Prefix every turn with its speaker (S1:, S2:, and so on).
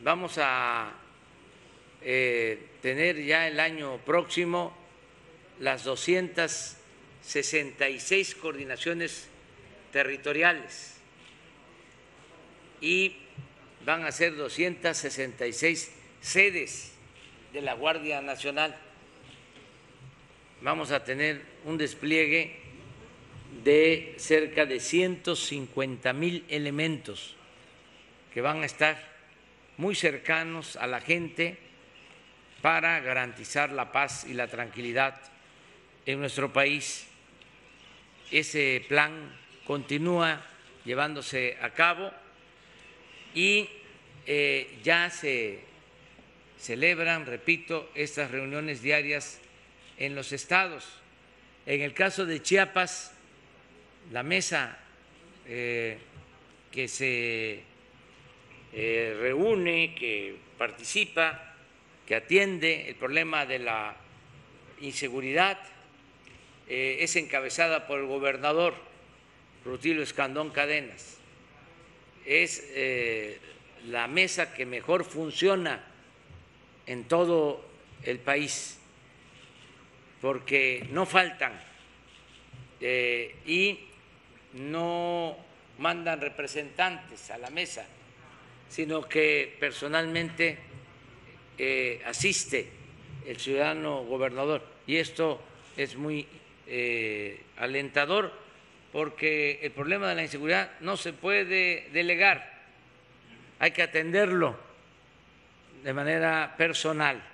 S1: vamos a tener ya el año próximo las 266 coordinaciones territoriales y van a ser 266 sedes de la Guardia Nacional. Vamos a tener un despliegue de cerca de 150,000 elementos que van a estar muy cercanos a la gente para garantizar la paz y la tranquilidad en nuestro país. Ese plan continúa llevándose a cabo y ya se celebran, repito, estas reuniones diarias en los estados. En el caso de Chiapas, la mesa que se reúne, que participa, que atiende el problema de la inseguridad, es encabezada por el gobernador Rutilio Escandón Cadenas. Es la mesa que mejor funciona en todo el país, porque no faltan y no mandan representantes a la mesa, sino que personalmente asiste el ciudadano gobernador. Y esto es muy alentador, porque el problema de la inseguridad no se puede delegar, hay que atenderlo de manera personal.